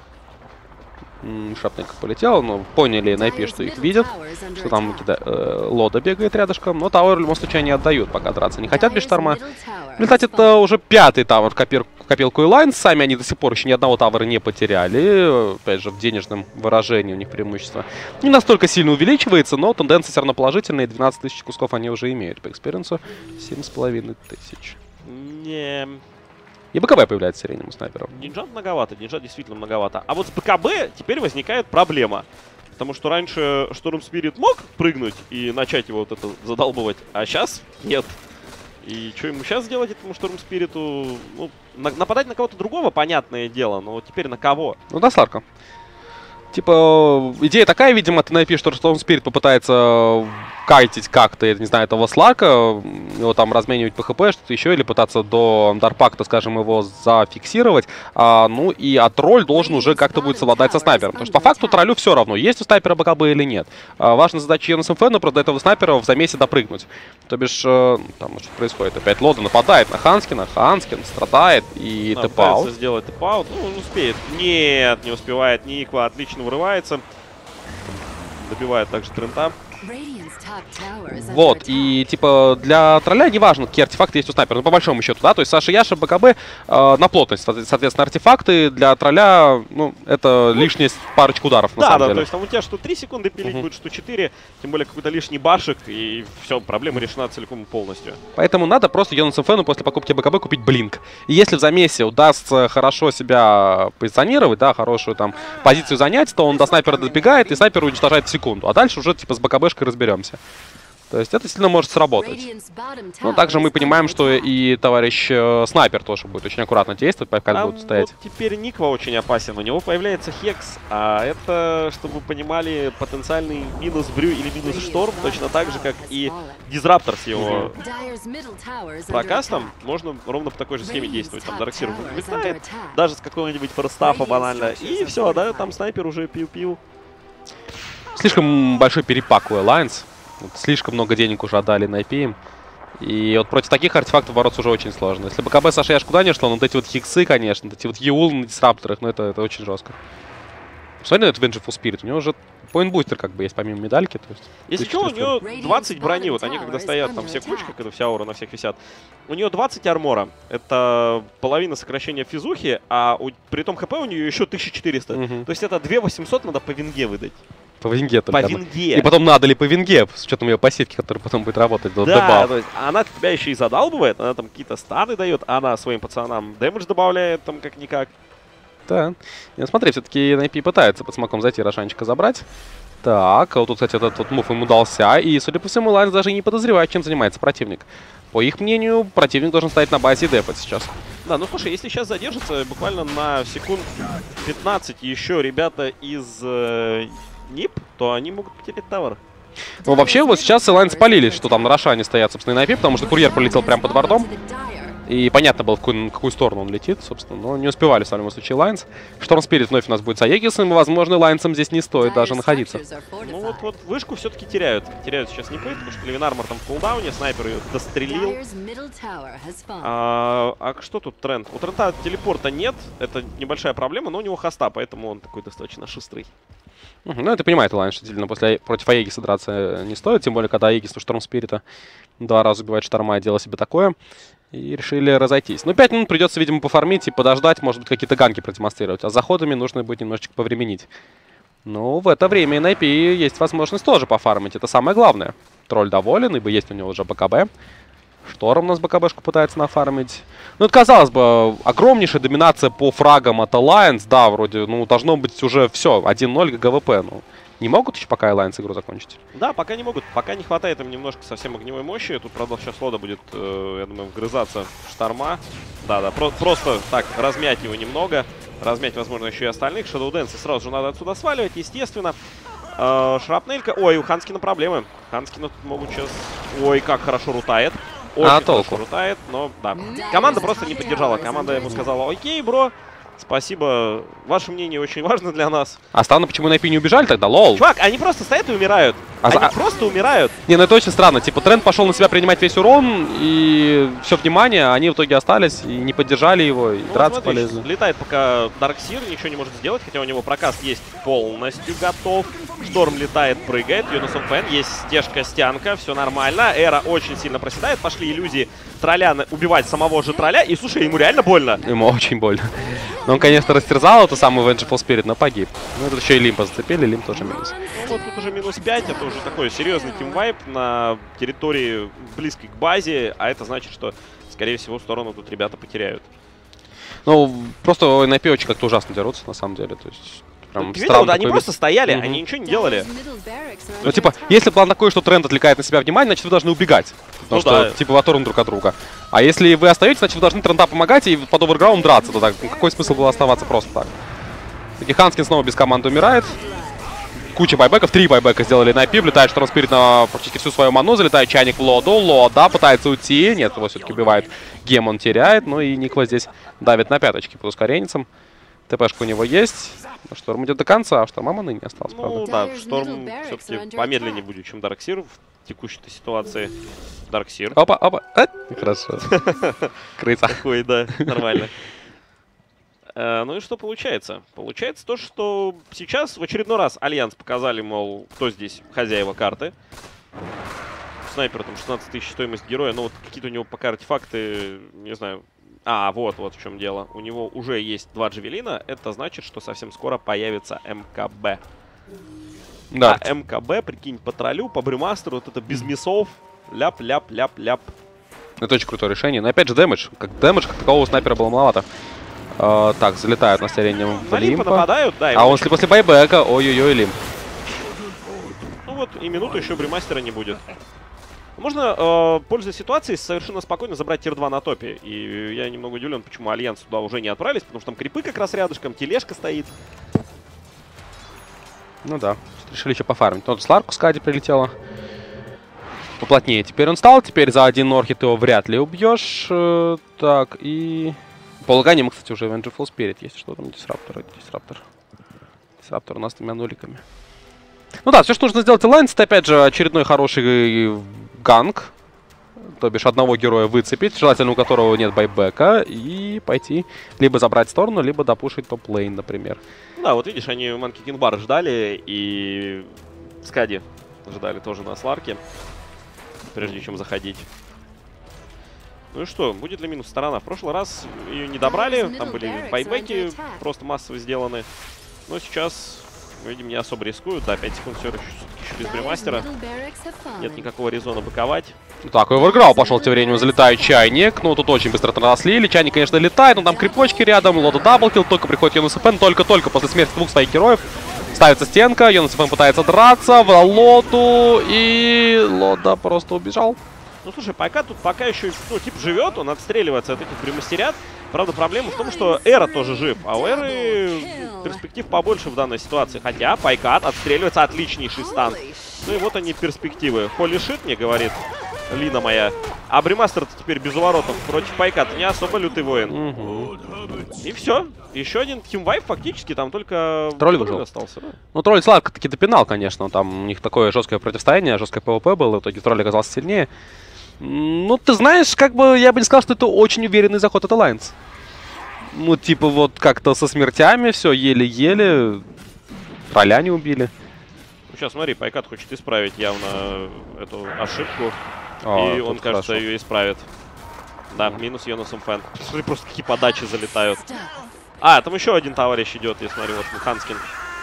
Шапник полетел, но поняли на ай пи, что их видят, что там э, Лода бегает рядышком, но Тауэр в любом случае не отдают, пока драться не хотят без Шторма. В результате это уже пятый Тауэр в копир, копилку и Лайн, сами они до сих пор еще ни одного Тауэра не потеряли, опять же в денежном выражении у них преимущество не настолько сильно увеличивается, но тенденция все равно положительная, двенадцать тысяч кусков они уже имеют по экспириенсу, семь с половиной тысяч. Не... И БКБ появляется сиреневым снайпером. Нинджат многовато, Нинджат действительно многовато. А вот с БКБ теперь возникает проблема. Потому что раньше Шторм Спирит мог прыгнуть и начать его вот это задалбывать, а сейчас нет. И что ему сейчас делать, этому Шторм Спириту? Ну, на нападать на кого-то другого, понятное дело, но вот теперь на кого? Ну да, Сларка. Типа, идея такая, видимо, ты напишешь, что Storm Spirit попытается кайтить как-то, я не знаю, этого Сларка, его там разменивать по хп, что-то еще, или пытаться до Дарпакта, скажем, его зафиксировать. А, ну и а тролль должен уже как-то будет совладать со снайпером. Потому что по факту троллю все равно, есть у снайпера БКБ или нет. А, важная задача ЕНСМФ, но просто до этого снайпера в замесе допрыгнуть. То бишь, э, там что происходит? Опять Лода нападает на Ханскина, Ханскин страдает и тэп-аут. сделать тэп-аут, ну он успеет. Нет, не успевает Никва, отлично вырывается. Добивает также Трента. Вот, и типа для тролля не важно, какие артефакты есть у снайпера, ну по большому счету, да, то есть Саша Яша, БКБ э, на плотность, соответственно, артефакты для тролля, ну, это лишняя парочка ударов, на да, самом да, деле. то есть там у тебя что три секунды пилить Uh-huh. будет, что четыре, тем более какой-то лишний башек, и все, проблема решена целиком и полностью. Поэтому надо просто Йонасенфену после покупки БКБ купить блинк. И если в замесе удастся хорошо себя позиционировать, да, хорошую там позицию занять, то он до снайпера добегает, и снайпер уничтожает в секунду, а дальше уже типа с БКБшкой разберемся. То есть это сильно может сработать. Но также мы понимаем, что и товарищ э, снайпер тоже будет очень аккуратно действовать, пока Там будет стоять. Вот теперь Никва очень опасен. У него появляется Хекс, а это, чтобы вы понимали, потенциальный минус Брю или минус Шторм, точно так же, как и Дизраптор с его прокастом. Можно ровно по такой же схеме действовать. Там Дарксир вылетает, даже с какого-нибудь форстафа банально, и все, да, там снайпер уже пил-пил. Слишком большой перепак у Alliance. Вот слишком много денег уже отдали на ай пи. И вот против таких артефактов бороться уже очень сложно. Если БКБ Саша Яш куда не шло, ну вот эти вот хиксы, конечно, вот эти вот Еул на дисрапторах, ну это, это очень жестко. Посмотри на этот Vengeful Spirit, у него уже поинт-бустер как бы есть помимо медальки. То есть Если что, у него двадцать брони, вот они когда стоят там все кучка, когда вся аура на всех висят, у нее двадцать армора, это половина сокращения физухи, а у, при том хп у нее еще тысяча четыреста, Угу. то есть это две тысячи восемьсот надо по винге выдать. По винге только. По одна. винге. И потом надо ли по винге, с учетом ее пассивки, которая потом будет работать до Да, дебаф. то есть она тебя еще и задалбывает, она там какие-то станы дает, она своим пацанам дэмэдж добавляет там как-никак. Да. И, смотри, все-таки на ай пи пытается под смоком зайти, Рошанчика забрать. Так, а вот тут, кстати, этот вот мув ему дался. И, судя по всему, Лайнс даже не подозревает, чем занимается противник. По их мнению, противник должен стоять на базе и дефать сейчас. Да, ну слушай, если сейчас задержится буквально на секунд пятнадцать еще ребята из э, нип, то они могут потерять тавер. Ну, вообще, вот сейчас Лайнс спалились, что там на Рошане стоят, собственно, на ай пи, потому что курьер полетел прямо под вардом. И понятно было, в какую, в какую сторону он летит, собственно, но не успевали в самом случае Лайнс. Шторм Спирит вновь у нас будет с Аегисом, и, возможно, Лайнсом здесь не стоит даже находиться. Ну вот, вот вышку все-таки теряют. Теряют сейчас не потому что Левин Армор там в кулдауне, снайпер ее дострелил. А, а что тут тренд? У Трента телепорта нет, это небольшая проблема, но у него хоста, поэтому он такой достаточно шустрый. Угу, ну, это понимает Лайнс, что действительно после, против Аегиса драться не стоит, тем более, когда Аегис у Шторм Спирита два раза убивает Шторма и дело себе такое. И решили разойтись. Ну, пять минут придется, видимо, пофармить и подождать, может быть, какие-то ганки продемонстрировать. А с заходами нужно будет немножечко повременить. Ну, в это время на ай пи есть возможность тоже пофармить. Это самое главное. Тролль доволен, ибо есть у него уже БКБ. Шторм у нас БКБшку пытается нафармить. Ну, это, казалось бы, огромнейшая доминация по фрагам от Alliance. Да, вроде, ну, должно быть уже все. один ноль ГГВП. Ну, не могут еще пока Alliance игру закончить? Да, пока не могут. Пока не хватает им немножко совсем огневой мощи. Тут, правда, сейчас Лода будет, э, я думаю, вгрызаться в Шторма. Да-да, про просто так размять его немного. Размять, возможно, еще и остальных. Shadow Dance сразу же надо отсюда сваливать, естественно. Э, Шрапнелька. Ой, у Ханскина проблемы. Ханскина тут могут сейчас... Ой, как хорошо рутает. Очень а хорошо толку? рутает, но да. Команда просто не поддержала. Команда ему сказала: окей, бро. Спасибо. Ваше мнение очень важно для нас. А странно, почему на ай пи не убежали тогда? Лол. Чувак, они просто стоят и умирают. А они за... просто умирают. Не, ну это очень странно. Типа, Тренд пошел на себя принимать весь урон, и все внимание, они в итоге остались и не поддержали его, и ну, драться смотри, полезли. Летает пока Дарксир, ничего не может сделать, хотя у него прокаст есть полностью готов. Шторм летает, прыгает, Юнусом Фэн, есть стежка-стянка, все нормально. Эра очень сильно проседает, пошли иллюзии тролля убивать самого же тролля, и, слушай, ему реально больно. Ему очень больно. Но он, конечно, растерзал эту самую Vengeful Spirit, но погиб. Ну, это еще и Лимпа зацепили, Лимп тоже минус. Ну, вот тут уже минус пять, это уже такой серьезный тимвайп на территории близкой к базе, а это значит, что, скорее всего, в сторону тут ребята потеряют. Ну, просто на ай пи очень как-то ужасно дерутся, на самом деле. То есть, Прям Ты видел, да, они такой просто вид. стояли, Мгм. они ничего не делали. Ну, типа, если план такой, что тренд отвлекает на себя внимание, значит, вы должны убегать. Потому Ну что, да. типа, вы оторваны друг от друга. А если вы остаетесь, значит, вы должны тренда помогать и под оверграунд драться. То так, ну, какой смысл было оставаться просто так? Таки Ханскин снова без команды умирает. Куча байбеков, три байбека сделали на пи, влетает Шторм Спирит на практически всю свою ману, залетает Чайник в Лоду, Лода пытается уйти, нет, его все-таки убивает, Гем он теряет, ну и Никва здесь давит на пяточки по ускоренницам. ТПшка у него есть, Шторм идет до конца, а Шторма маны не осталось, Ну правда. да, Шторм все-таки помедленнее будет, чем Дарксир в текущей ситуации. Дарксир. Опа, опа, а, хорошо. Крыса. Такой, да, нормально. Э, Ну и что получается? Получается то, что сейчас в очередной раз Альянс показали, мол, кто здесь хозяева карты. Снайпер там шестнадцать тысяч стоимость героя, но вот какие-то у него пока артефакты, не знаю. А, вот, вот в чем дело. У него уже есть два джавелина, это значит, что совсем скоро появится МКБ. Да. А МКБ, прикинь, по троллю, по бремастеру, вот это без мясов, ляп-ляп-ляп-ляп. Это очень крутое решение. Но опять же, дэмэдж. Как дэмэдж, как такового снайпера было маловато. А, так, залетают на сиреневом в На Лимпа Лимпа. нападают, да. и А он очень- если после байбека, ой-ой-ой, Лимп. Ну вот, и минуту еще бремастера не будет. Можно, э, пользуясь ситуацией, совершенно спокойно забрать тир два на топе. И я немного удивлен, почему Альянс туда уже не отправились, потому что там крипы как раз рядышком, тележка стоит. Ну да, решили еще пофармить. Вот Сларку с Кади прилетела. Поплотнее теперь он стал. Теперь за один норхит его вряд ли убьешь. Э, так, и... По логаням, кстати, уже Vengeful Spirit есть. Что там? Дисраптор. Дисраптор. Дисраптор у нас с тремя нуликами. Ну да, все, что нужно сделать Alliance, это опять же очередной хороший ганг. То бишь одного героя выцепить, желательно у которого нет байбека. И пойти либо забрать сторону, либо допушить топ-лейн, например. Да, вот видишь, они Манки Кинбар ждали, и Скади ждали тоже на Сларке, прежде чем заходить. Ну и что, будет ли минус сторона? В прошлый раз ее не добрали, там были байбеки просто массово сделаны. Но сейчас, видим, не особо рискуют. Да, пять секунд все еще, еще без бремастера. Нет никакого резона быковать. Так, Оверграу пошел тем временем, залетает Чайник. Ну, тут очень быстро траслили. Чайник, конечно, летает, но там крипочки рядом. Лода даблкил, только приходит Йонас эф эн. Только-только после смерти двух своих героев ставится стенка. Йонас эф эн пытается драться в Лоду. И Лода просто убежал. Ну, слушай, пока тут пока еще, ну, тип живет, он отстреливается от этих бремастерят. Правда, проблема в том, что Эра тоже жив, а у Эры перспектив побольше в данной ситуации. Хотя Пайкат отстреливается, отличнейший стан. Ну и вот они перспективы. Холи шит, мне говорит Лина моя. А бремастер-то теперь без уворотов против Пайката. Не особо лютый воин. Угу. И все. Еще один тимвайп фактически, там только Тролль выжил. остался. Да? Ну, тролль Сларк таки допинал, конечно. Там у них такое жесткое противостояние, жесткое пэ вэ пэ было. В итоге тролль оказался сильнее. Ну, ты знаешь, как бы я бы не сказал, что это очень уверенный заход от Alliance. Ну, типа, вот как-то со смертями все еле-еле. Тролля не убили. Ну, сейчас смотри, Пайкат хочет исправить явно эту ошибку. А, и он, кажется, хорошо. ее исправит. Да, минус Йонас эф эн. Смотри, просто какие подачи залетают. А, там еще один товарищ идет, я смотрю, вот Ханскин.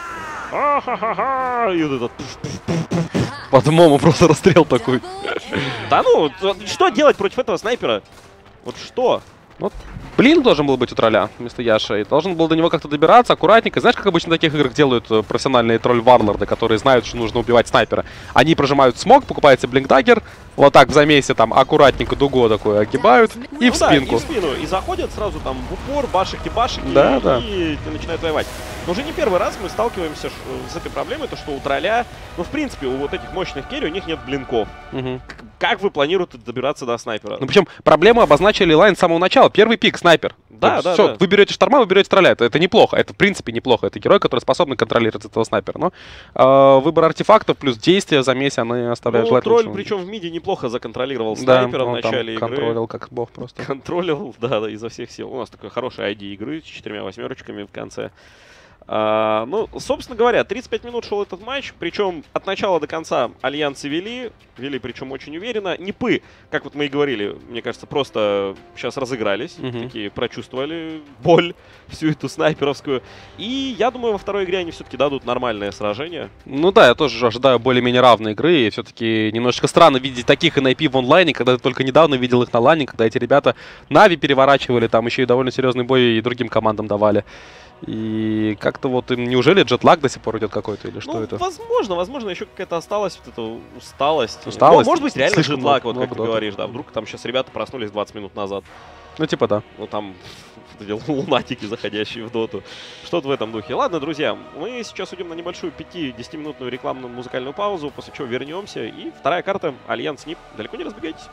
А-ха-ха-ха! И вот этот... Под мому просто расстрел такой. Да ну, что делать против этого снайпера? Вот что? Вот. Блин, должен был быть у тролля вместо Яши. И должен был до него как-то добираться аккуратненько. Знаешь, как обычно в таких играх делают э, профессиональные тролль-варлорды, которые знают, что нужно убивать снайпера. Они прожимают смог, покупают себе блинкдаггер, вот так в замесе там аккуратненько дуго такое огибают и Ну в да, спинку. и в спину. И заходят сразу там в упор, башики-башики, Да, и, да. и начинают воевать. Но уже не первый раз мы сталкиваемся ш- с этой проблемой, то что у тролля, ну в принципе, у вот этих мощных керри у них нет блинков. Мгм. К- Как вы планируете добираться до снайпера? Ну причем проблему обозначили Лайн с самого начала. Первый пик снайпер. Да, То да, есть всё, да. вы берете шторма, вы берете тролля. Это, это неплохо. Это в принципе неплохо. Это герой, который способен контролировать этого снайпера. Но э, выбор артефактов плюс действия в замесе, они оставляют Ну, желать тролль, лучшего. причем в миде неплохо законтролировал Да, снайпера в он там начале игры. контролил как бог просто. Контролил, да, да, изо всех сил. У нас такой хороший ай ди игры с четырьмя восьмерочками в конце. А, ну, собственно говоря, тридцать пять минут шел этот матч, причем от начала до конца альянсы вели, вели причем очень уверенно. Нипы, как вот мы и говорили, мне кажется, просто сейчас разыгрались, Мгм. такие прочувствовали боль всю эту снайперовскую. И я думаю, во второй игре они все-таки дадут нормальное сражение. Ну да, я тоже ожидаю более-менее равной игры. И все-таки немножечко странно видеть таких эн эй пи в онлайне, когда ты только недавно видел их на лане, когда эти ребята Нави переворачивали, там еще и довольно серьезный бой и другим командам давали. И как-то вот им, неужели джетлаг до сих пор идет какой-то или что ну, это? Возможно, возможно, еще какая-то осталась вот эта усталость. Усталость? Ну, может быть, реально Слишком джетлаг, много- вот как ты много доты. говоришь, да. Вдруг там сейчас ребята проснулись двадцать минут назад. Ну, типа да. Ну, там вот эти лунатики, заходящие в доту. Что-то в этом духе. Ладно, друзья, мы сейчас уйдем на небольшую пяти-десятиминутную рекламную музыкальную паузу, после чего вернемся. И вторая карта Альянс нип. Далеко не разбегайтесь.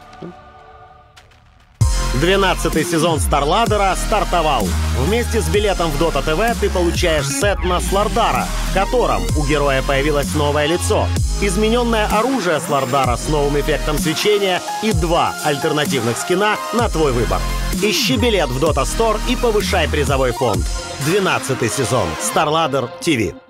двенадцатый сезон StarLadder стартовал. Вместе с билетом в Dota ти ви ты получаешь сет на Слардара, в котором у героя появилось новое лицо, измененное оружие Слардара с новым эффектом свечения и два альтернативных скина на твой выбор. Ищи билет в Dota Store и повышай призовой фонд. двенадцатый сезон StarLadder ти ви.